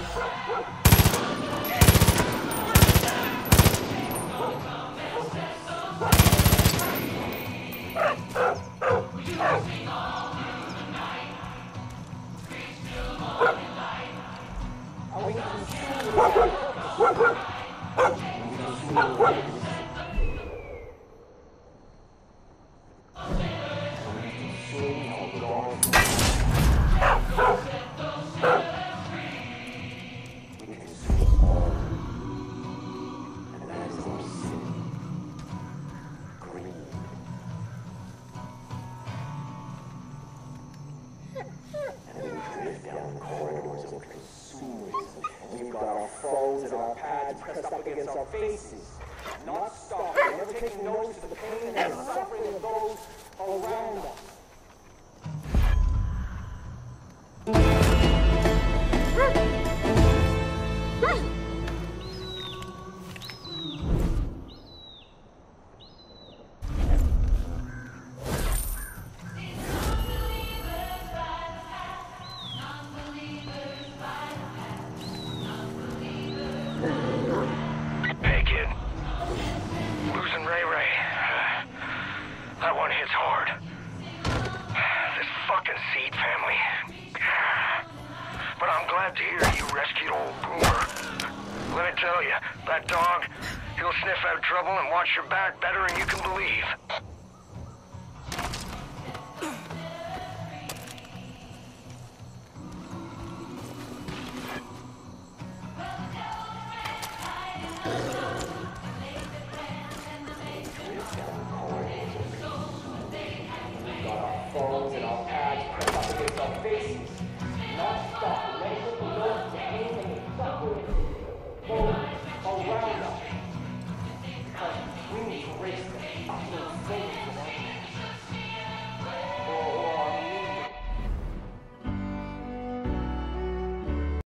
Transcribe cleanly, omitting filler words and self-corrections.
Phones and our pads pressed up against our faces. Not stopping, never taking notice of the pain and the suffering of those around us. That one hits hard. This fucking Seed family. But I'm glad to hear you rescued old Boomer. Let me tell you, that dog, he'll sniff out trouble and watch your back better than you can believe.